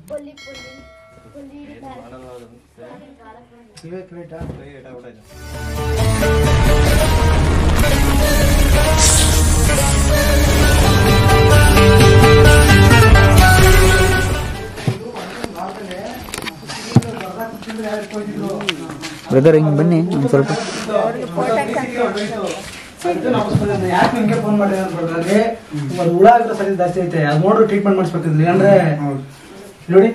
Brother ಹಿಂಗೆ ಬನ್ನಿ ಒಂದು ಸ್ವಲ್ಪ ಯಾಕೆ ಹಿಂಗೆ ಫೋನ್ ಮಾಡಿ ಅಂತಂದ್ರೆ ಹುಳ ಆಗಿರೋ ಸರಿ ಜಾಸ್ತಿ ಐತೆ ಅದು ನೋಡ್ರಿ ಟ್ರೀಟ್ಮೆಂಟ್ ಮಾಡಿಸ್ಬೇಕಿದ್ಲಿ ಅಂದ್ರೆ ನೋಡಿ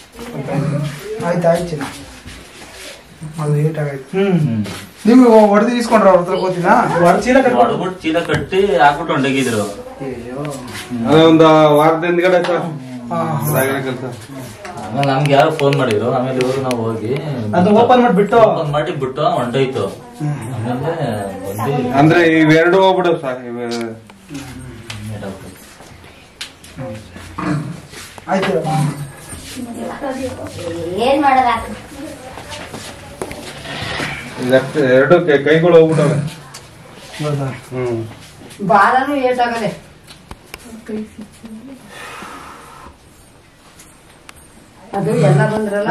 ಆಯ್ತು ಚಿನ್ನ ಅದು ಏಟ್ ಆಗೈತೆ ನೀವು ಹೊಡೆದು ಇಸ್ಕೊಂಡ್ರ ಅವ್ರ ಹತ್ರ ಗೊತ್ತಿಲ್ಲ ಚೀಲ ಕಟ್ಟಿ ಹಾಕ್ಬಿಟ್ಟು ಹೊಂಡೋಗಿದ್ರು ಒಂದು ವಾರದ ಹಿಂದ್ಗಡೆ ಆಮೇಲೆ ನಮ್ಗೆ ಯಾರು ಫೋನ್ ಮಾಡಿದ್ರು ಆಮೇಲೆ ಇವರು ನಾವು ಹೋಗಿ ಅದು ಓಪನ್ ಮಾಡಿಬಿಟ್ಟು ಹೊಂಟೋಯ್ತು ಆಮೇಲೆ ಅಂದ್ರೆ ಇವೆರಡು ಹೋಗ್ಬಿಡು ಸರ್ ಆಯ್ತು ಏನ್ ಮಾಡೋದ ಎರಡು ಕೈಗಳು ಹೋಗ್ಬಿಟ್ಟವೆ ಬಾಲನು ಏಟಾಗದೆ ಅದು ಎಲ್ಲ ಬಂದ್ರಲ್ಲ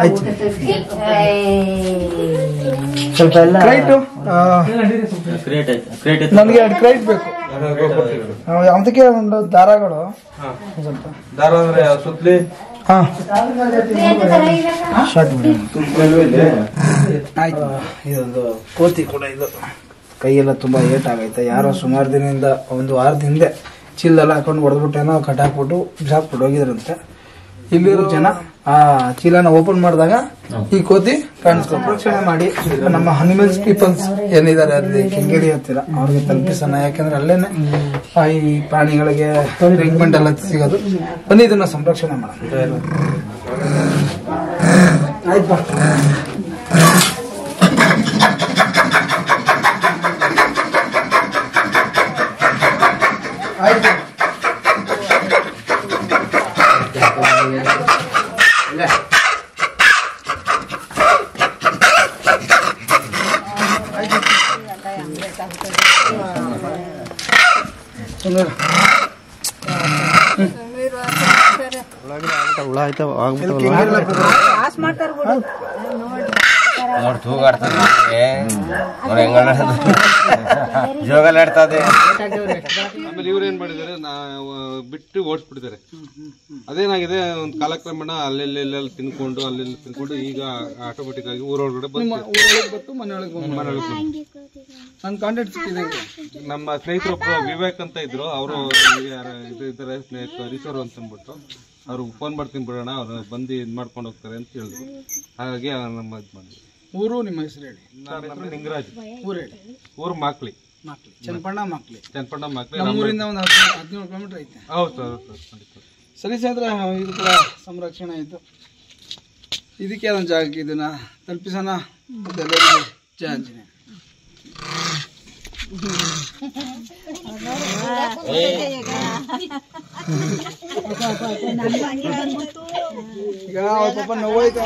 ಸ್ವಲ್ಪ ಎಲ್ಲ ನನಗೆ 2 ಕ್ರೈಟ್ ಬೇಕು ಅದಕ್ಕೆ ಒಂದು ದಾರಗಳು ಸ್ವಲ್ಪ ದಾರ ಅಂದ್ರೆ ಸುತ್ತಲಿ ಆಯ್ತು ಇದೊಂದು ಕೋತಿ ಕೂಡ ಇದು ಕೈಯೆಲ್ಲ ತುಂಬಾ ಏಟಾಗೈತೆ ಯಾರೋ ಸುಮಾರು ದಿನದಿಂದ ಒಂದು ವಾರದ ಹಿಂದೆ ಚೀಲದಲ್ಲಿ ಹಾಕೊಂಡು ಹೊಡೆದ್ಬಿಟ್ಟೇನೋ ಕಟ್ಟಾಕ್ಬಿಟ್ಟು ಬಿಸಾಕ್ಬಿಟ್ಟು ಹೋಗಿದ್ರಂತೆ ಇಲ್ಲಿರೋ ಜನ ಆ ಚೀಲನ ಓಪನ್ ಮಾಡಿದಾಗ ಈ ಕೋತಿ ಕಾಣಿಸ್ಕೊಂಡು ರಕ್ಷಣೆ ಮಾಡಿ ನಮ್ಮ ಅನಿಮಲ್ಸ್ ಪೀಪಲ್ಸ್ ಏನಿದ್ದಾರೆ ಅಲ್ಲಿ ಕೆಂಗೇರಿ ಹತ್ತಿರ ಅವ್ರಿಗೆ ತಲುಪಿಸೋಣ ಯಾಕಂದ್ರೆ ಅಲ್ಲೇನೆ ಈ ಪ್ರಾಣಿಗಳಿಗೆ ಟ್ರೀಟ್ಮೆಂಟ್ ಎಲ್ಲ ಸಿಗೋದು ಬನ್ನಿ ಇದನ್ನ ಸಂರಕ್ಷಣೆ ಮಾಡೋಣ ಆಯ್ತು ಆಯ್ತು ಹುಳ ಆಯ್ತಾವ ಜೋಗಲಾಡ್ತದೆ ಆಮೇಲೆ ಇವ್ರು ಏನ್ ಮಾಡಿದಾರೆ ಬಿಟ್ಟು ಓಡಿಸ್ಬಿಟ್ಟಿದ್ದಾರೆ ಅದೇನಾಗಿದೆ ಒಂದು ಕಾಲಕ್ರಮೇಣ ಅಲ್ಲೆಲ್ಲ ತಿನ್ಕೊಂಡು ಈಗ ಆಟೋಮೆಟಿಕ್ ಆಗಿ ಊರೊಳಗಡೆ ಬಂತು ಮನೆಯೊಳಗೆ ನನ್ನ ಕಾಂಟ್ಯಾಕ್ಟ್ ಸಿಕ್ಕಿದೆ ನಮ್ಮ ಸ್ನೇಹಿತರು ವಿವೇಕ್ ಅಂತ ಇದ್ರು ಅವರು ಇದು ಇದ್ದಾರೆ ಹರೀಶ್ವರು ಅಂತ ಅಂದ್ಬಿಟ್ಟು ಅವ್ರು ಫೋನ್ ಮಾಡ್ತೀನಿ ಬಿಡೋಣ ಅವ್ರು ಬಂದು ಇದ್ ಮಾಡ್ಕೊಂಡು ಹೋಗ್ತಾರೆ ಅಂತ ಹೇಳಿದ್ರು ಹಾಗಾಗಿ ನಮ್ಮ ಇದು ಮಾಡಿದ್ವಿ ಊರು ನಿಮ್ಮ ಹೆಸರು ಹೇಳಿ ನಿಂಗರಾಜ್ ಊರು ಹೇಳಿ ಊರು ಮಾಕ್ಲಿ ಚನ್ನಪಣ್ಣ ಮಾಕ್ಲಿ ನಮ್ಮೂರಿಂದ ಒಂದು 17 ಕಿಲೋಮೀಟರ್ ಐತೆ ಹೌದು ಸರಿ ಸಾಂದ್ರ ಇದು ಕೂಡ ಸಂರಕ್ಷಣೆ ಆಯ್ತು ಇದಕ್ಕೆ ಅದೊಂದು ಜಾಗಕ್ಕೆ ಇದನ್ನ ತಲುಪಿಸೋಣ ಎಲ್ಲರಿಗೂ ಜಯ ಆಂಜನೇಯ ಈಗ ಪಾಪ ನೋವಾಯ್ತು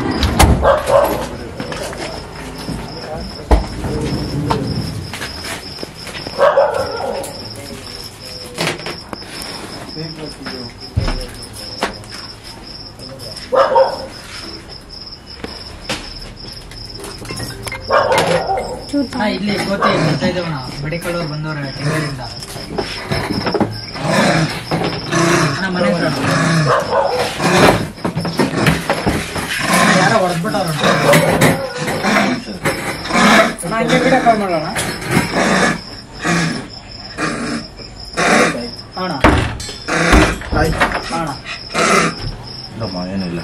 ಇಲ್ಲಿ ಕೋತಿ ಬರ್ತಾ ಇದ್ದೇವಣ ಮೆಡಿಕಲ್ ಬಂದವ್ರೆ ಕೆಂಗೇರಿಯಿಂದ ಮನೆ ಯಾರೋ ಹೊಡೆದ್ಬಿಟ್ಟವ್ರ ಕಾಲ್ ಮಾಡೋಣ ಅಣ್ಣ ಅಣ್ಣ ಏನಿಲ್ಲ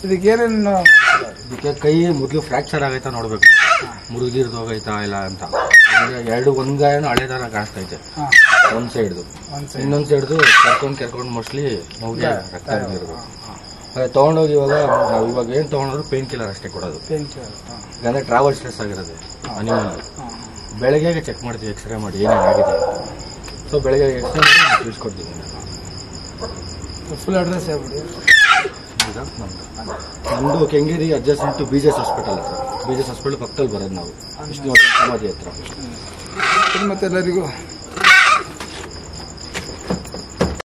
ಇದಕ್ಕೇನೇನು ಇದಕ್ಕೆ ಕೈ ಮೊದಲು ಫ್ರಾಕ್ಚರ್ ಆಗೈತಾ ನೋಡ್ಬೇಕು, ಮುರಿದಿರ್ದು ಹೋಗೈತಾ ಇಲ್ಲ ಅಂತ. ಒಂದು ಗಾಯನೂ ಹಳೆ ತರ ಕಾಣಿಸ್ತೈತೆ ಒಂದ್ ಸೈಡ್ದು, ಇನ್ನೊಂದ್ ಸೈಡ್ದು ಕೆರ್ಕೊಂಡು ಮೋಸ್ಟ್ಲಿ ನೋವಿಗೆ ರಕ್ತ ಇರ್ಬೇಕು. ತಗೊಂಡೋಗಿ ಇವಾಗ ಏನ್ ತಗೊಂಡ್ರು ಪೇನ್ ಕಿಲ್ಲರ್ ಅಷ್ಟೇ ಕೊಡೋದು. ಯಾಕಂದ್ರೆ ಟ್ರಾವೆಲ್ ಸ್ಟ್ರೆಸ್ ಆಗಿರೋದು ಅನಿಮಲ್. ಬೆಳಗ್ಗೆ ಚೆಕ್ ಮಾಡ್ತೀವಿ, ಎಕ್ಸ್ರೇ ಮಾಡಿ ಏನೇನಾಗಿದೆ. ಸೊ ಬೆಳಗ್ಗೆ ಎಕ್ಸ್ರೇ ಮಾಡಿ ತಿಳಿಸ್ಕೊಡ್ತೀವಿ. ಫುಲ್ ಅಡ್ರೆಸ್ ಹೇಳ್ಬಿಡಿ. ನಮ್ದು Kengeri adjacent to BJS hospital ಹತ್ರ. BJS ಹಾಸ್ಪಿಟಲ್ ಪಕ್ಕದಲ್ಲಿ ಬರೋದು ನಾವು, ವಿಷ್ಣು ಸಮಾಧಿ ಹತ್ರ. ಮತ್ತೆಲ್ಲರಿಗೂ